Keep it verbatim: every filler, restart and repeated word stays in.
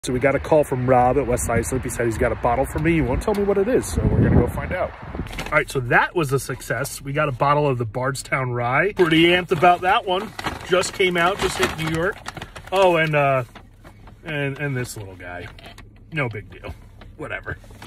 So we got a call from Rob at West Islip. He said he's got a bottle for me. He won't tell me what it is, so we're gonna go find out. All right, so that was a success. We got a bottle of the Bardstown Rye. Pretty amped about that one. Just came out, just hit New York. Oh, and uh, and and this little guy. No big deal. Whatever.